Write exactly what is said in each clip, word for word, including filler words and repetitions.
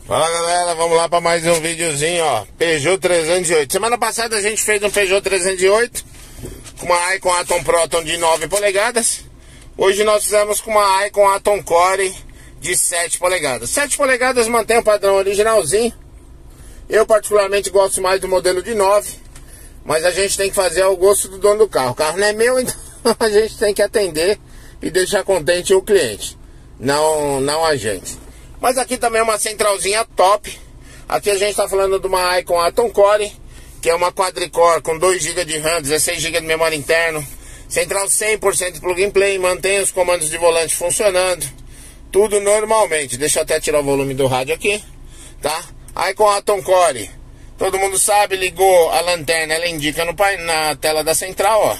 Fala galera, vamos lá para mais um videozinho, ó. Peugeot trezentos e oito. Semana passada a gente fez um Peugeot trezentos e oito com uma Icon Atom Proton de nove polegadas. Hoje nós fizemos com uma Icon Atom Core de sete polegadas. sete polegadas mantém o padrão originalzinho. Eu particularmente gosto mais do modelo de nove, mas a gente tem que fazer ao gosto do dono do carro. O carro não é meu, então a gente tem que atender e deixar contente o cliente, não, não a gente. Mas aqui também é uma centralzinha top. Aqui a gente está falando de uma Icon Atom Core, que é uma quadricore com dois gigas de RAM, dezesseis gigas de memória interna. Central cem por cento plug and play, mantém os comandos de volante funcionando. Tudo normalmente. Deixa eu até tirar o volume do rádio aqui, tá? Icon Atom Core, todo mundo sabe, ligou a lanterna, ela indica no pai, na tela da central, ó.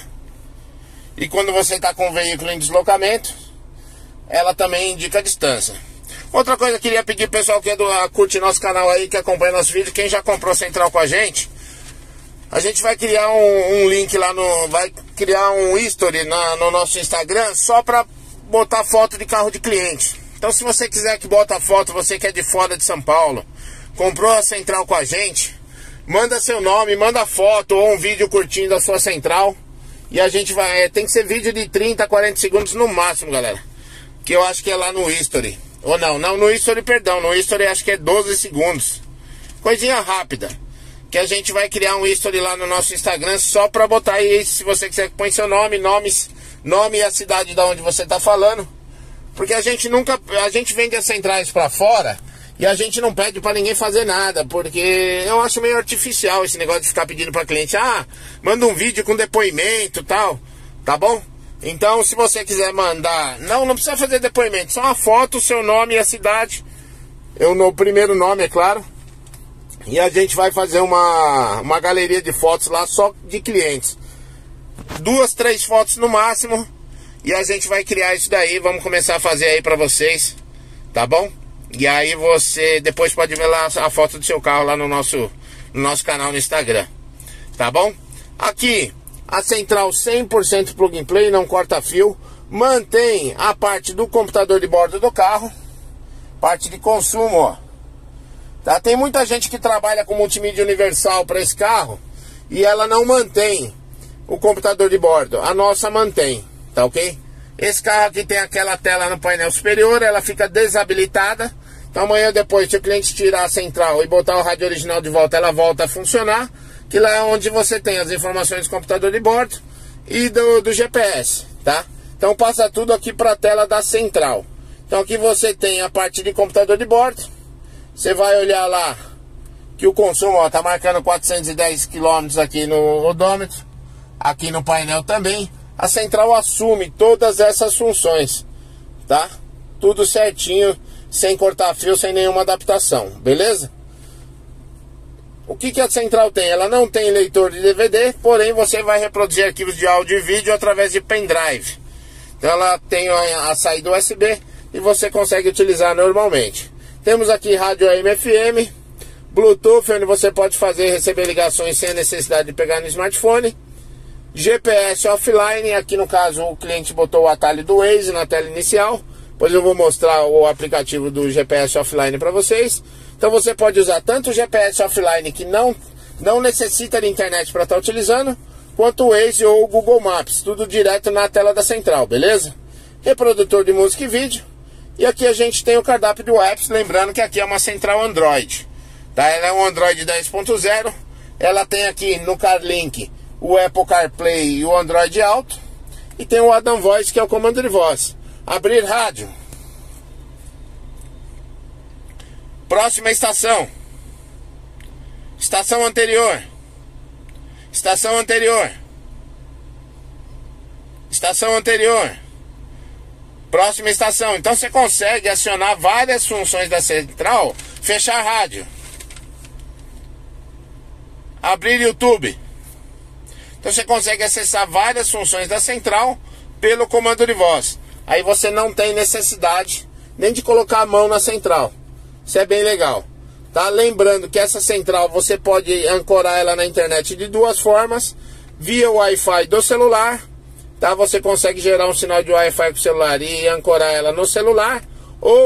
E quando você está com o veículo em deslocamento, ela também indica a distância. Outra coisa, queria pedir pro pessoal que é do, curte nosso canal aí, que acompanha nosso vídeo, quem já comprou central com a gente, a gente vai criar um, um link lá no, vai criar um history na, no nosso Instagram, só para botar foto de carro de cliente. Então se você quiser que bota foto, você que é de fora de São Paulo, comprou a central com a gente, manda seu nome, manda foto ou um vídeo curtindo a sua central. E a gente vai, é, tem que ser vídeo de trinta, quarenta segundos no máximo, galera, que eu acho que é lá no history. Ou não, não no history, perdão, no history acho que é doze segundos. Coisinha rápida, que a gente vai criar um history lá no nosso Instagram só pra botar aí, se você quiser, põe seu nome, nomes, nome e a cidade da onde você tá falando. Porque a gente nunca, a gente vende as centrais pra fora e a gente não pede pra ninguém fazer nada, porque eu acho meio artificial esse negócio de ficar pedindo pra cliente, ah, manda um vídeo com depoimento e tal, tá bom? Então, se você quiser mandar, não, não precisa fazer depoimento, só uma foto, seu nome e a cidade, eu no primeiro nome, é claro, e a gente vai fazer uma, uma galeria de fotos lá só de clientes, duas, três fotos no máximo, e a gente vai criar isso daí, vamos começar a fazer aí pra vocês, tá bom? E aí você depois pode ver lá a foto do seu carro lá no nosso, no nosso canal no Instagram, tá bom? Aqui a central cem por cento plug and play, não corta fio, mantém a parte do computador de bordo do carro, parte de consumo, ó. Tá? Tem muita gente que trabalha com multimídia universal para esse carro e ela não mantém o computador de bordo. A nossa mantém, tá ok? Esse carro aqui tem aquela tela no painel superior, ela fica desabilitada. Então amanhã depois, se o cliente tirar a central e botar o rádio original de volta, ela volta a funcionar. Que lá é onde você tem as informações do computador de bordo e do, do G P S, tá? Então passa tudo aqui para a tela da central. Então aqui você tem a parte de computador de bordo. Você vai olhar lá que o consumo, ó, tá marcando quatrocentos e dez quilômetros aqui no odômetro. Aqui no painel também. A central assume todas essas funções, tá? Tudo certinho, sem cortar fio, sem nenhuma adaptação, beleza? O que, que a central tem? Ela não tem leitor de D V D, porém você vai reproduzir arquivos de áudio e vídeo através de pendrive. Então ela tem a, a saída U S B e você consegue utilizar normalmente. Temos aqui rádio A M F M, Bluetooth, onde você pode fazer e receber ligações sem a necessidade de pegar no smartphone. G P S offline, aqui no caso o cliente botou o atalho do Waze na tela inicial. Depois eu vou mostrar o aplicativo do G P S offline para vocês. Então você pode usar tanto o G P S offline, que não, não necessita de internet para estar utilizando, quanto o Waze ou o Google Maps, tudo direto na tela da central, beleza? Reprodutor de música e vídeo. E aqui a gente tem o cardápio do apps, lembrando que aqui é uma central Android, tá? Ela é um Android dez ponto zero, ela tem aqui no CarLink o Apple CarPlay e o Android Auto, e tem o Adam Voice, que é o comando de voz. Abrir rádio. Próxima estação. Estação anterior. Estação anterior. Estação anterior. Próxima estação. Então você consegue acionar várias funções da central. Fechar rádio. Abrir YouTube. Então você consegue acessar várias funções da central pelo comando de voz. Aí você não tem necessidade nem de colocar a mão na central. Isso é bem legal, tá? Lembrando que essa central você pode ancorar ela na internet de duas formas. Via Wi-Fi do celular, tá? Você consegue gerar um sinal de Wi-Fi com o celular e ancorar ela no celular. Ou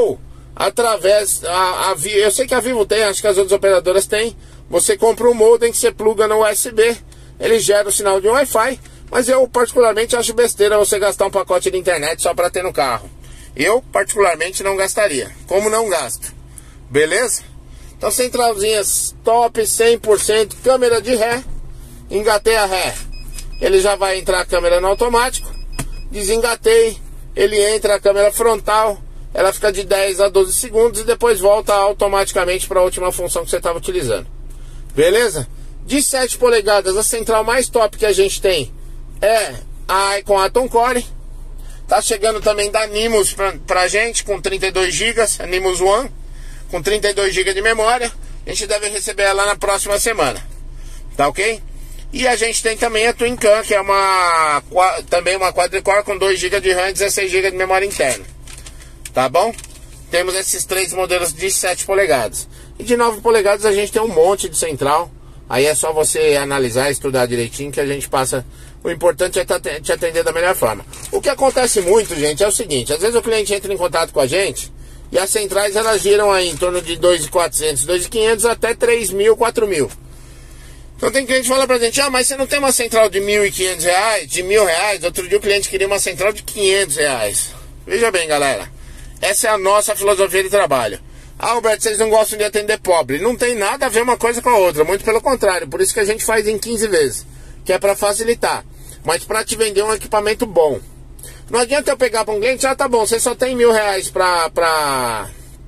através, a, a, eu sei que a Vivo tem, acho que as outras operadoras têm, você compra um modem que você pluga no U S B, ele gera o sinal de Wi-Fi, mas eu particularmente acho besteira você gastar um pacote de internet só para ter no carro. Eu particularmente não gastaria, como não gasto, beleza? Então centralzinhas top, cem por cento, câmera de ré, engatei a ré, ele já vai entrar a câmera no automático, desengatei, ele entra a câmera frontal, ela fica de dez a doze segundos e depois volta automaticamente para a última função que você estava utilizando, beleza? De sete polegadas, a central mais top que a gente tem é a Icon Atom Core. Tá chegando também da Nimbus pra, pra gente com trinta e dois gigas, a Nimbus One, com trinta e dois gigas de memória. A gente deve receber ela na próxima semana, tá ok? E a gente tem também a Twin Cam, que é uma também uma quadricore com dois gigas de RAM e dezesseis gigas de memória interna, tá bom? Temos esses três modelos de sete polegadas. E de nove polegadas a gente tem um monte de central. Aí é só você analisar, estudar direitinho, que a gente passa. O importante é te atender da melhor forma. O que acontece muito, gente, é o seguinte: às vezes o cliente entra em contato com a gente e as centrais elas giram aí em torno de dois mil e quatrocentos, dois mil e quinhentos até três mil, quatro mil. Então tem cliente que fala pra gente: ah, mas você não tem uma central de mil e quinhentos reais, de mil reais? Outro dia o cliente queria uma central de quinhentos reais. Veja bem, galera, essa é a nossa filosofia de trabalho. Ah, Alberto, vocês não gostam de atender pobre. Não tem nada a ver uma coisa com a outra, muito pelo contrário. Por isso que a gente faz em quinze vezes, que é para facilitar, mas para te vender um equipamento bom. Não adianta eu pegar para um cliente: ah, tá bom, você só tem mil reais pra, pra,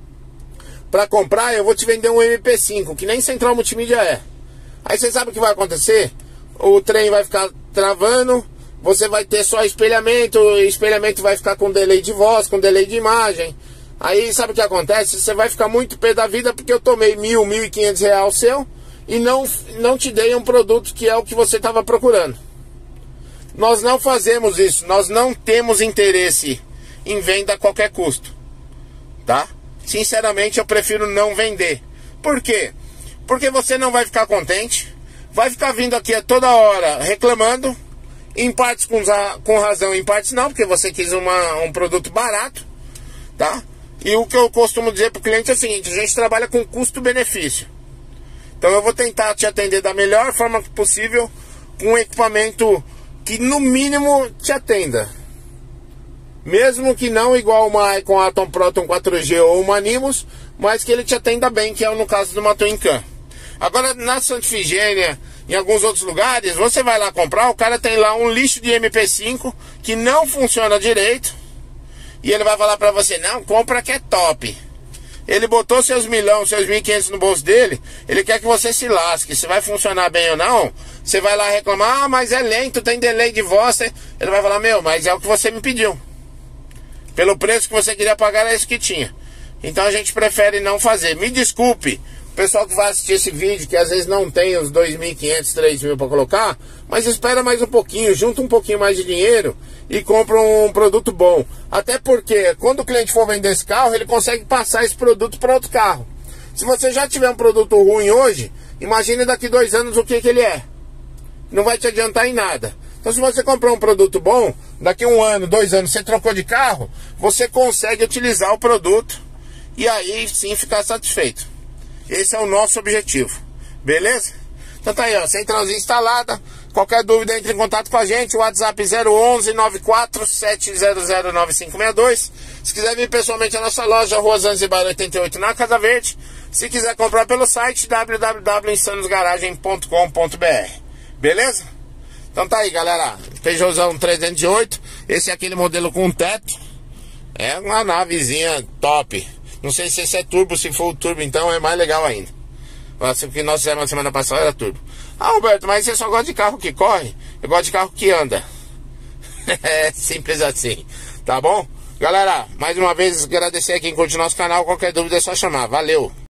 pra comprar, eu vou te vender um M P cinco, que nem central multimídia é. Aí você sabe o que vai acontecer? O trem vai ficar travando, você vai ter só espelhamento, o espelhamento vai ficar com delay de voz, com delay de imagem. Aí sabe o que acontece? Você vai ficar muito pé da vida porque eu tomei mil, mil e quinhentos reais seu e não, não te dei um produto que é o que você estava procurando. Nós não fazemos isso, nós não temos interesse em venda a qualquer custo, tá? Sinceramente eu prefiro não vender. Por quê? Porque você não vai ficar contente, vai ficar vindo aqui a toda hora reclamando, em partes com, com razão, em partes não, porque você quis uma, um produto barato, tá? E o que eu costumo dizer para o cliente é o seguinte: a gente trabalha com custo-benefício. Então eu vou tentar te atender da melhor forma possível, com um equipamento que no mínimo te atenda. Mesmo que não igual uma Icon Atom Proton quatro G ou uma Nimbus, mas que ele te atenda bem, que é no caso de uma Twin Cam. Agora na Santa Efigênia, em alguns outros lugares, você vai lá comprar, o cara tem lá um lixo de M P cinco que não funciona direito. E ele vai falar pra você: não, compra que é top. Ele botou seus milhão, seus mil e quinhentos no bolso dele, ele quer que você se lasque. Se vai funcionar bem ou não, você vai lá reclamar: ah, mas é lento, tem delay de voz. Ele vai falar: meu, mas é o que você me pediu. Pelo preço que você queria pagar, é isso que tinha. Então a gente prefere não fazer. Me desculpe, o pessoal que vai assistir esse vídeo, que às vezes não tem os dois mil e quinhentos, três mil para colocar, mas espera mais um pouquinho, junta um pouquinho mais de dinheiro e compra um produto bom. Até porque quando o cliente for vender esse carro, ele consegue passar esse produto para outro carro. Se você já tiver um produto ruim hoje, imagine daqui dois anos o que, que ele é. Não vai te adiantar em nada. Então se você comprar um produto bom, daqui um ano, dois anos, você trocou de carro, você consegue utilizar o produto e aí sim ficar satisfeito. Esse é o nosso objetivo, beleza? Então tá aí, ó, centralzinha instalada. Qualquer dúvida, entre em contato com a gente. O WhatsApp zero onze, nove quatro sete zero zero, nove cinco seis dois. Se quiser vir pessoalmente à nossa loja, Rua Zanzibar oitenta e oito, na Casa Verde. Se quiser comprar pelo site, w w w ponto insanos garagem ponto com ponto b r. Beleza? Então tá aí, galera. Peugeotzão trezentos e oito. Esse é aquele modelo com teto. É uma navezinha top. Não sei se esse é turbo, se for o turbo então é mais legal ainda. O que nós fizemos na semana passada era turbo. Ah, Alberto, mas você só gosta de carro que corre? Eu gosto de carro que anda. É simples assim, tá bom? Galera, mais uma vez agradecer a quem curte o nosso canal. Qualquer dúvida é só chamar. Valeu!